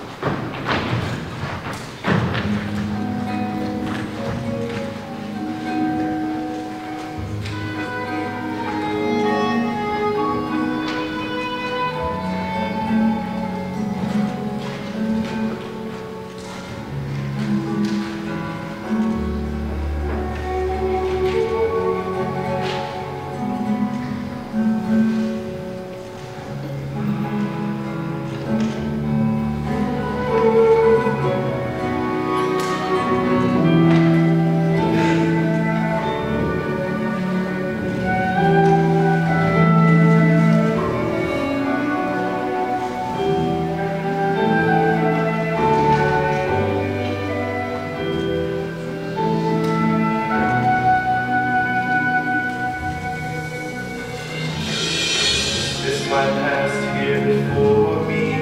Is my past here before me?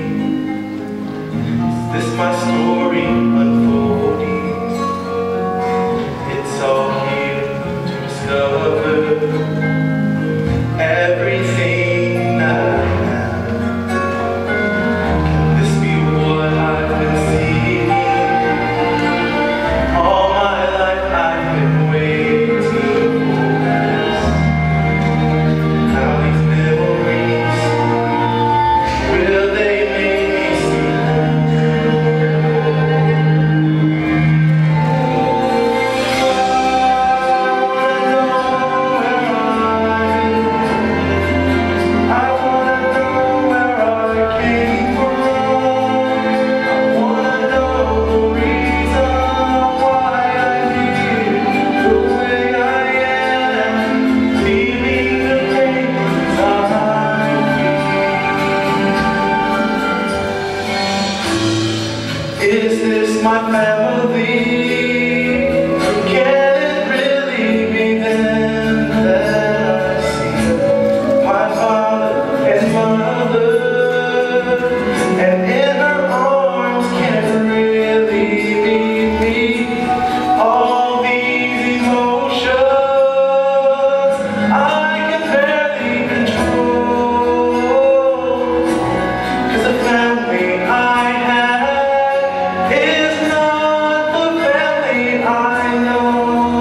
Is this my story unfolding? It's all here to discover everything that I am. Can this be what I've been seeking? All my life I've been waiting for this. Now these memories, will they make me see? I wanna know where I came from. I wanna know the reason why I'm here the way I am, feeling the things I feel. Is this my family? Can it really be them that I see? My father and mother, and in her arms can it really be me? All these emotions I can barely control, 'cause the family I have is not the family I know.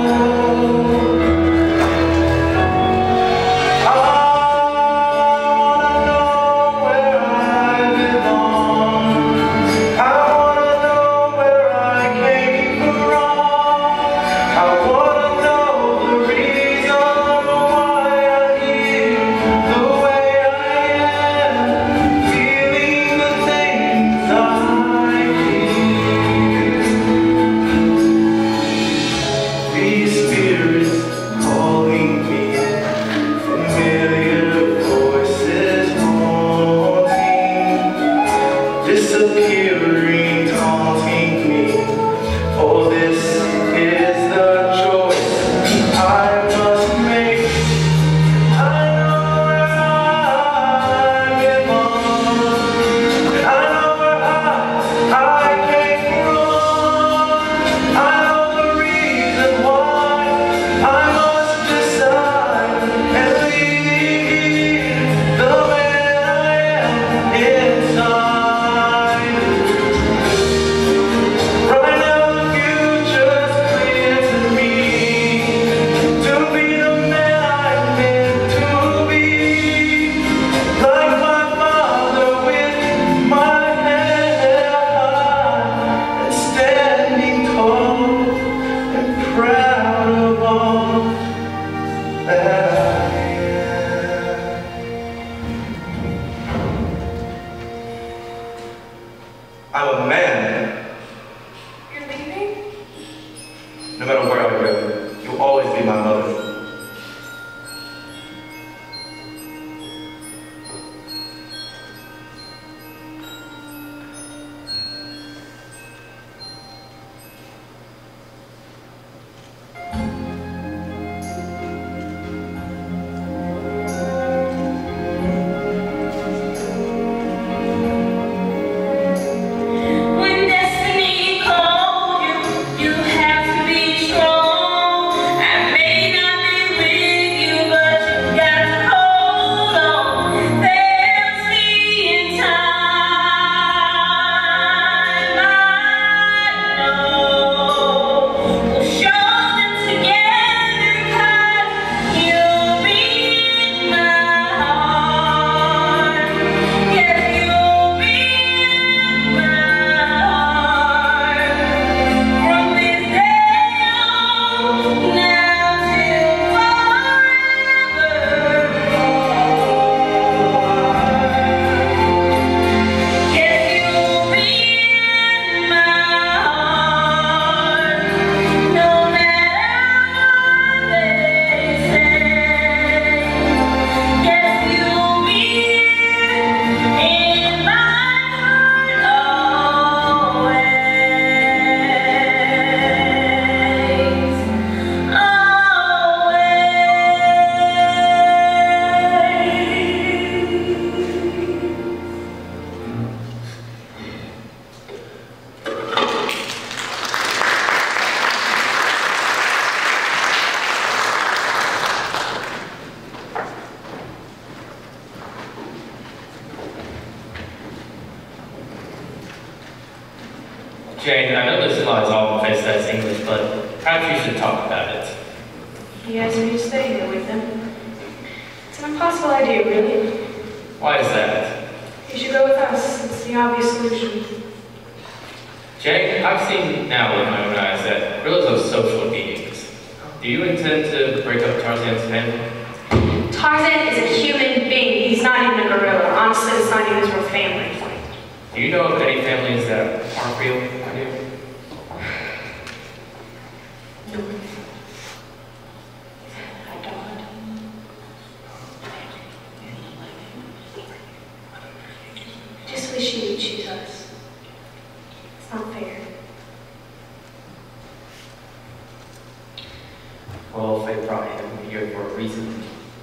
I wanna know where I belong. I wanna know where I came from. I wanna know the reason why I'm here the way I am, feeling the things I feel. These spirits calling me, familiar voices haunting, disappearing, taunting me. Oh, this is the choice I must make. I know where I belong, and I know where I, I came from. I know the reason why I must decide and leave the man I am inside. Right now the future No matter where I go, you'll always be my mother. When destiny calls you, you have to be strong. I may not be with you, but you got to hold on. They'll see in time. I know we'll show them together, 'cause you'll be in my heart. Yes, you'll be in my heart. From this day on, now till forevermore. Yes, you'll be in my heart, no matter what they say. Yes, you'll be in my heart always, Jane, I know this law is all face as English, but perhaps you should talk about it. He asked me to stay here with him. It's an impossible idea, really. Why is that? You should go with us. It's the obvious solution. Jane, I've seen now with my own eyes that gorillas are social beings. Do you intend to break up Tarzan's family? Tarzan is a human being. He's not even a gorilla. Honestly, it's not even his real family. Do you know of any families that aren't real, my dear? No. I don't. I just wish you would choose us. It's not fair. Well, Faye brought him here for a reason.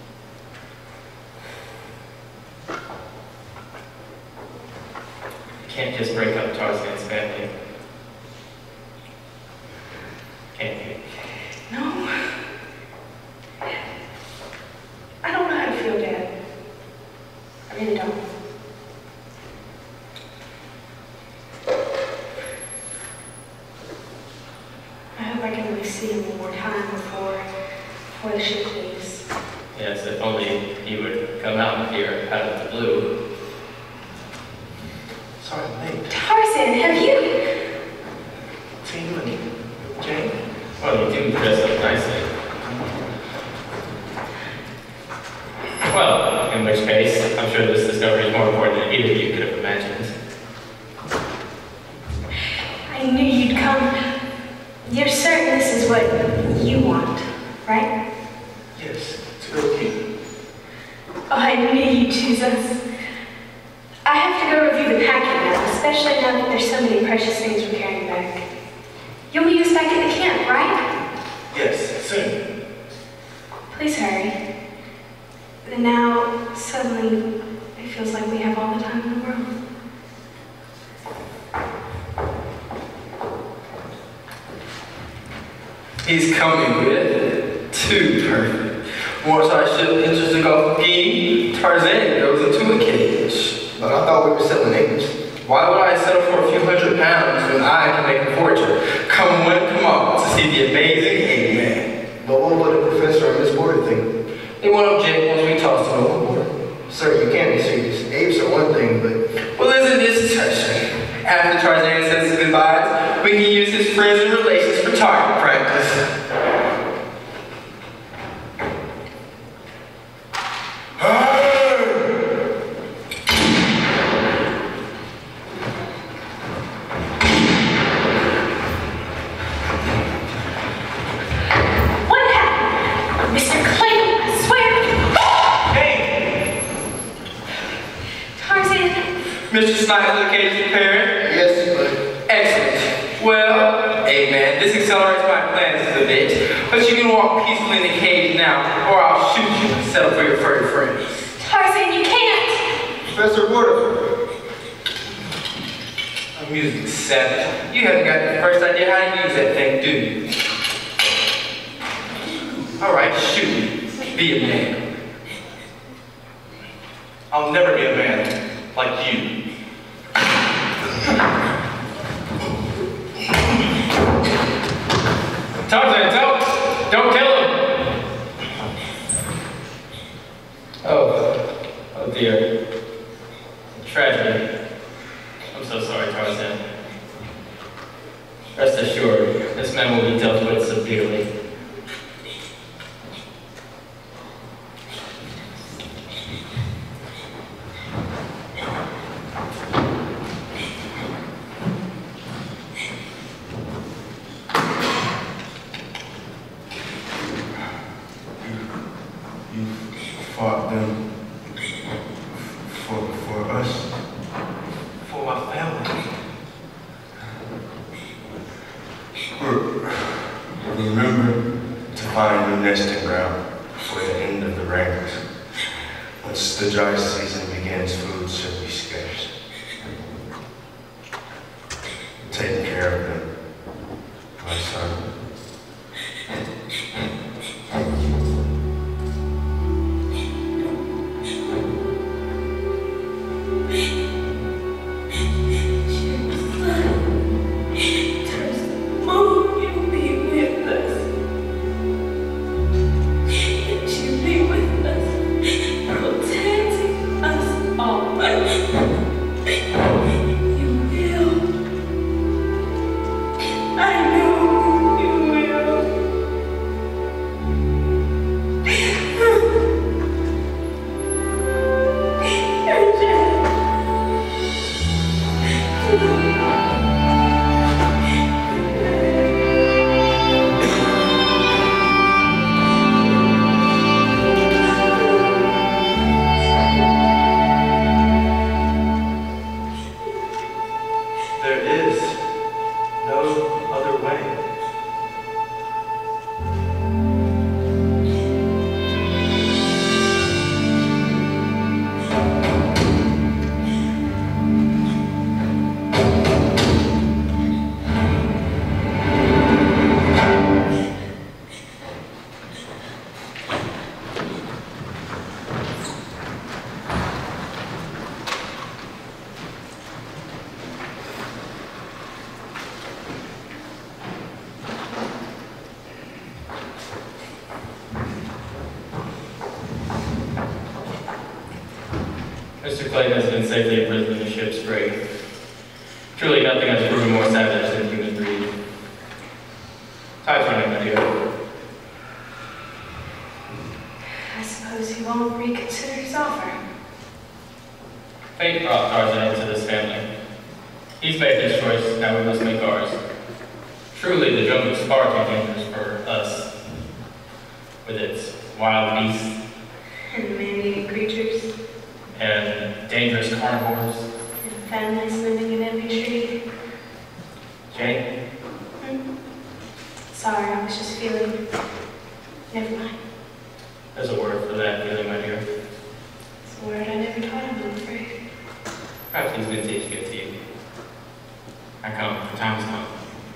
You can't just break up Tarzan's family. Can't you? No. I don't know how to feel, Dad. I really don't. I hope I can really see him one more time before, before the ship leaves. Yes, if only he would come out here out of the blue. Sorry, I'm late. Tarzan, have you? Team and Jane? Well, you do dress up nicely. Well, in which case, I'm sure this discovery is more important than either of you could have imagined. I knew you'd come. You're certain this is what you want, right? Yes, to go with you. Oh, I knew you'd choose us. I have to go review the packing now, especially now that there's so many precious things we're carrying back. You'll meet us back at the camp, right? Yes, soon. Please hurry. And now, suddenly, it feels like we have all the time in the world. He's coming with too perfect. Once our ship enters the Gulf of Guinea, Tarzan goes into a cage. But I thought we were selling acres. Why would I settle for a few hundred pounds when I can make a fortune? Come one, come all to see the amazing Eggman. But what would the professor and Miss Porter think? They won't object once we toss them overboard. Sir, you can't be serious. Apes are one thing, but Well, isn't this touching? After Tarzan says his goodbyes, we can use his friends and relations for target practice. Mister Snipes is the cage prepared? Yes, but Excellent. Well, amen. This accelerates my plans a bit. But you can walk peacefully in the cage now, or I'll shoot you and settle for your furry friends. Tarzan, you can't! Professor Waterford. Amusing savage. You haven't got the first idea how to use that thing, do you? Alright, shoot me. Be a man. I'll never be a man like you. Tarzan, don't! Don't kill him! Oh. Oh dear. Tragedy. I'm so sorry, Tarzan. Rest assured, this man will be dealt with severely. You fought them for, for us. For my family. Remember to find your nesting ground before the end of the rains. Once the dry season begins, food should be scarce. Take care of them, my son. There is no other way. Mister Clayton has been safely imprisoned in the ship's brig. Truly nothing has proven more savage than human greed. Time's running, my dear. I suppose he won't reconsider his offer. Fate brought Tarzan into this family. He's made his choice, now we must make ours. Truly, the jungle is far too dangerous for us, with its wild beasts And man-eating creatures. and dangerous carnivores. And families living in every tree. Jane, Hmm? Sorry, I was just feeling. Never mind. there's a word for that feeling, my dear. It's a word I never taught him, I'm afraid. Perhaps he's been teaching it to you. I come, the time's come.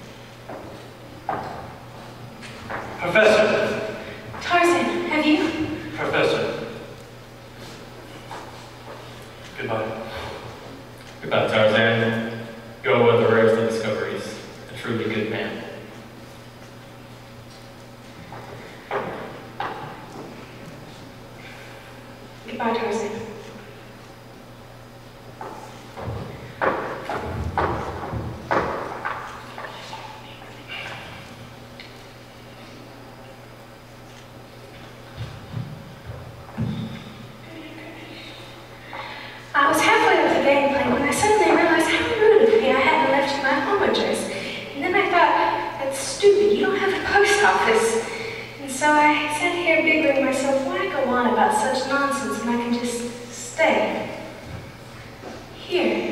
Professor! Tarzan, have you? Professor. Goodbye. Goodbye, Tarzan. You're one of the rarest of discoveries. A truly good man. Goodbye, Tarzan. I was halfway up the gangplank when I suddenly realized how rude of me I hadn't left you my home address. And then I thought, that's stupid, you don't have a post office. And so I sat here bickering myself, why go on about such nonsense when I can just stay here.